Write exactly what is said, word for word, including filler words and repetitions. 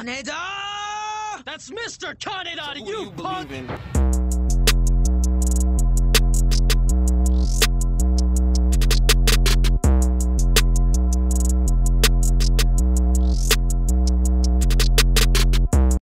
Kaneda! That's Mister Kaneda to Who you, you punk! believe in?